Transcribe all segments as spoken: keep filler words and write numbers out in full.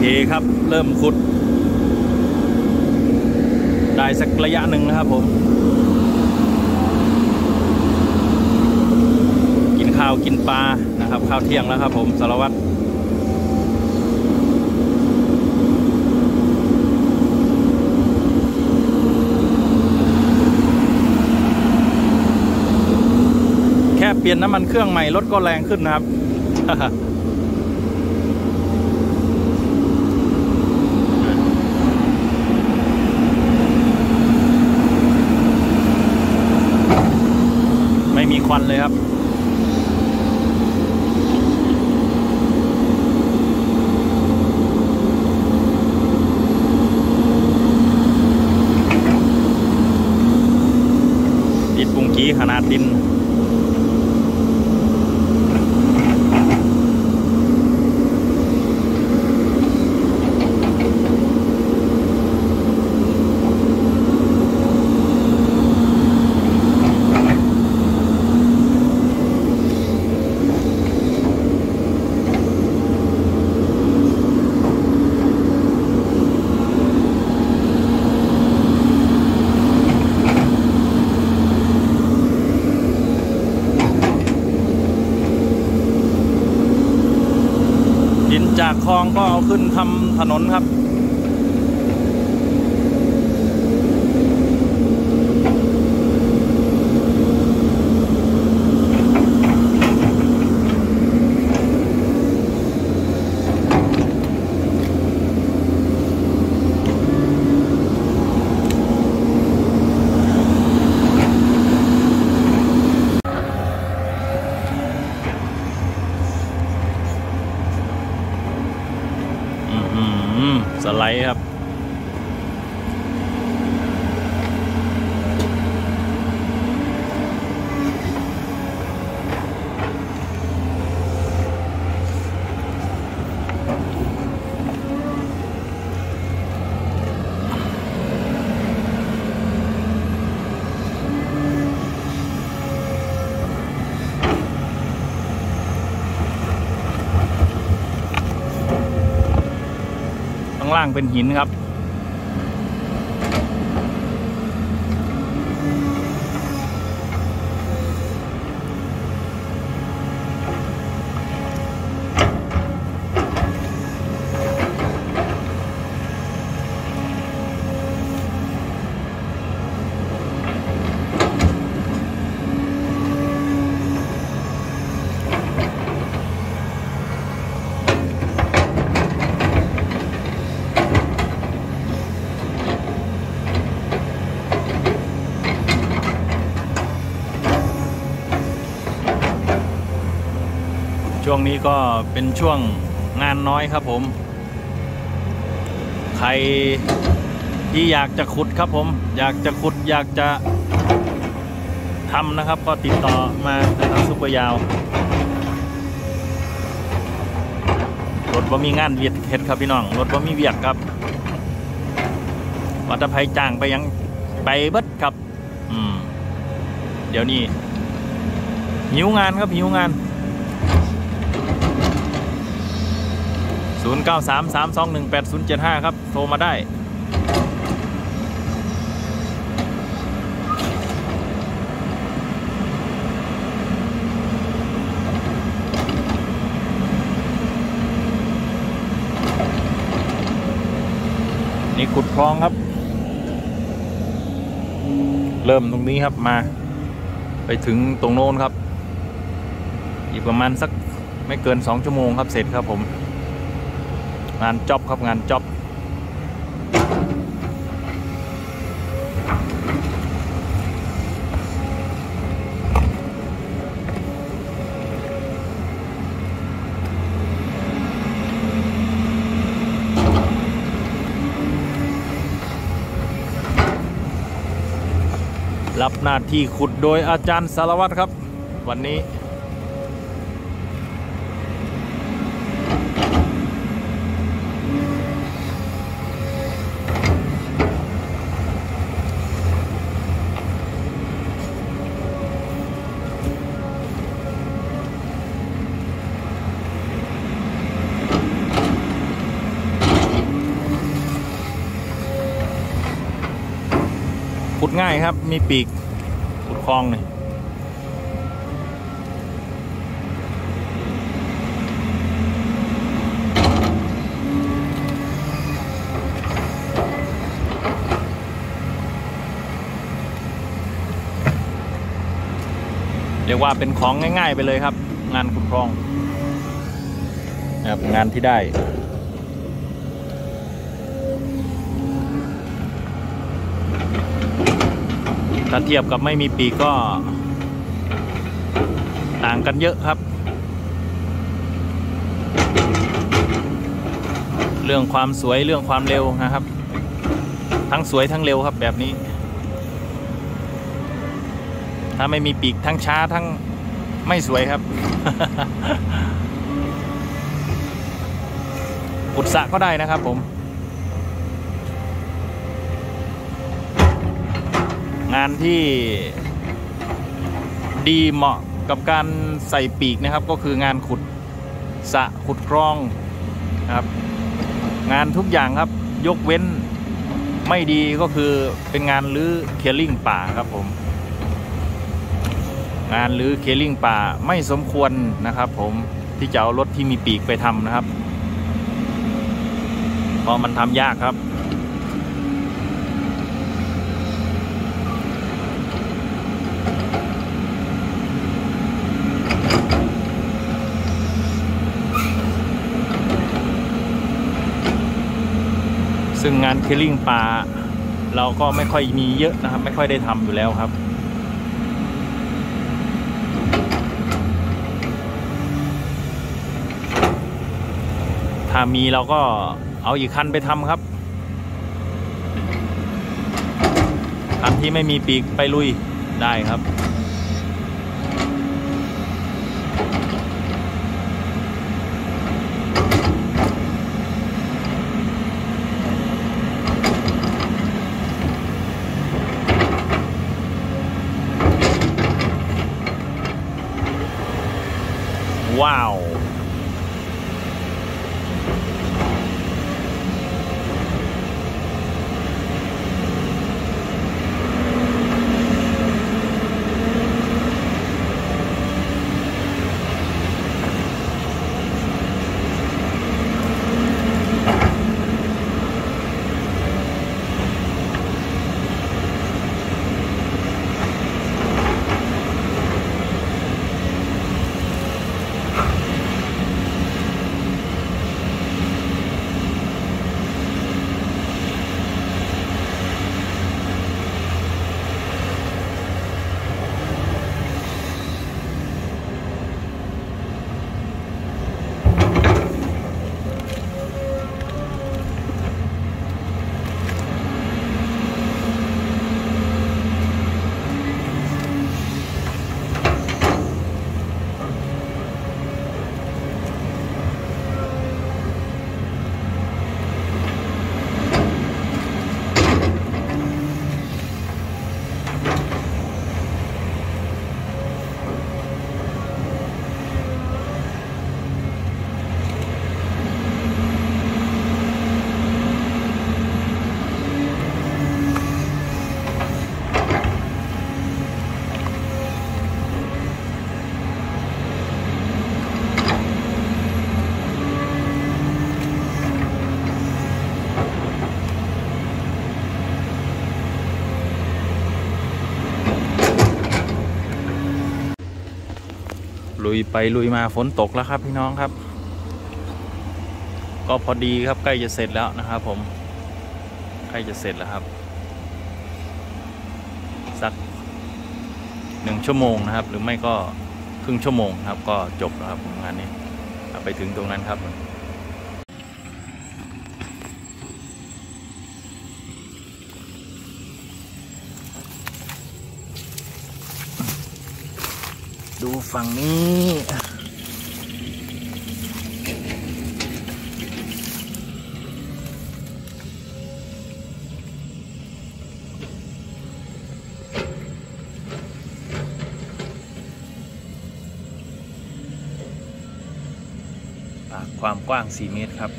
ครับเริ่มขุดได้สักระยะหนึ่งนะครับผมกินข้าวกินปลานะครับข้าวเที่ยงแล้วครับผมสารวัตรแค่เปลี่ยนน้ำมันเครื่องใหม่รถก็แรงขึ้นนะครับ ไม่มีควันเลยครับติดปุงกี้ขนาดดินจากคลองก็เอาขึ้นทำถนนครับสไลด์ครับล่างเป็นหินครับช่วงนี้ก็เป็นช่วงงานน้อยครับผมใครที่อยากจะขุดครับผมอยากจะขุดอยากจะทำนะครับก็ติดต่อมาทางซุปเปอร์ยาวรถว่ามีงานเวียดเฮ็ดครับพี่น้องรถว่ามีเวียดครับวัตภัยจ้างไปยังไปเบิดครับอืมเดี๋ยวนี้หิวงานครับหิวงานศูนย์ เก้า สาม สาม สอง หนึ่ง แปด ศูนย์ เจ็ด ห้าครับโทรมาได้นี่ขุดคลองครับเริ่มตรงนี้ครับมาไปถึงตรงโน้นครับอีกประมาณสักไม่เกินสองชั่วโมงครับเสร็จครับผมงานจ็อบครับงานจ็อบรับหน้าที่ขุดโดยอาจารย์สารวัตรครับวันนี้ขุดง่ายครับมีปีกขุดคลองนี่เรียกว่าเป็นของง่ายๆไปเลยครับงานขุดคลองนะครับงานที่ได้ถ้าเทียบกับไม่มีปีกก็ต่างกันเยอะครับเรื่องความสวยเรื่องความเร็วนะครับทั้งสวยทั้งเร็วครับแบบนี้ถ้าไม่มีปีกทั้งช้าทั้งไม่สวยครับ ขุดสระก็ได้นะครับผมงานที่ดีเหมาะกับการใส่ปีกนะครับก็คืองานขุดสระขุดคลองนะครับงานทุกอย่างครับยกเว้นไม่ดีก็คือเป็นงานรื้อเคลียร์ลิ่งป่าครับผมงานรื้อเคลียร์ลิ่งป่าไม่สมควรนะครับผมที่จะเอารถที่มีปีกไปทำนะครับเพราะมันทำยากครับซึ่งงานเคลียร์ลิ่งป่าเราก็ไม่ค่อยมีเยอะนะครับไม่ค่อยได้ทำอยู่แล้วครับถ้ามีเราก็เอาอีกคันไปทำครับคันที่ไม่มีปีกไปลุยได้ครับว้าวลุยไปลุยมาฝนตกแล้วครับพี่น้องครับก็พอดีครับใกล้จะเสร็จแล้วนะครับผมใกล้จะเสร็จแล้วครับสักหนึ่งชั่วโมงนะครับหรือไม่ก็ครึ่งชั่วโมงครับก็จบแล้วครับงานนี้ไปถึงตรงนั้นครับดูฝั่งนี้ความกว้างสี่เมตรครับ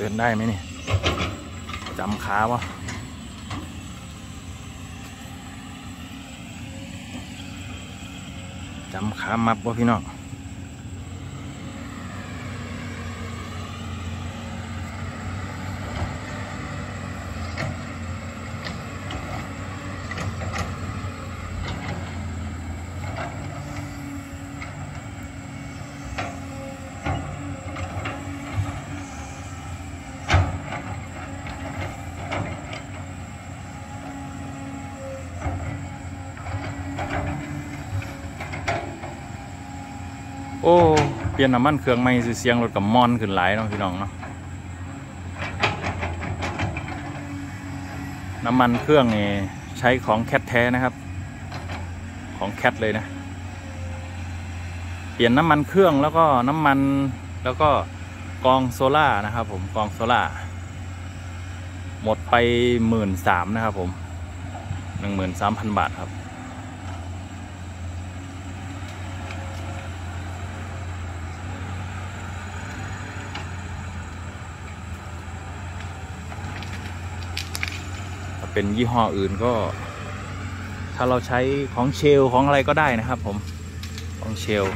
นได้ไหมเนี่ยจำขาวะจำขามับวะพี่น้องโอ้เปลี่ยนน้ำมันเครื่องใหม่สิเสียงรถกับมอนขึ้นหลายเนาะพี่น้องเนาะน้ำมันเครื่องนี่ใช้ของแคทแท้นะครับของแคทเลยนะเปลี่ยนน้ำมันเครื่องแล้วก็น้ำมันแล้วก็กองโซล่านะครับผมกองโซล่าหมดไปหมื่นสามนะครับผมหนึ่งหมื่นสามพันบาทครับเป็นยี่ห้ออื่นก็ถ้าเราใช้ของเชลของอะไรก็ได้นะครับผมของเชล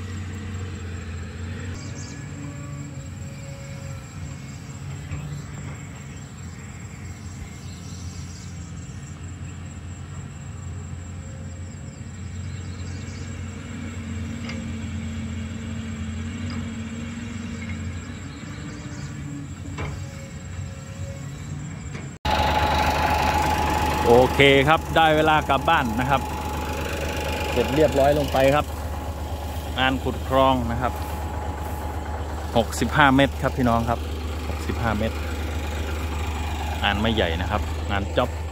โอเคครับได้เวลากลับบ้านนะครับเสร็จเรียบร้อยลงไปครับงานขุดคลองนะครับหกสิบห้าเมตรครับพี่น้องครับหกสิบห้าเมตรงานไม่ใหญ่นะครับงานจ็อบ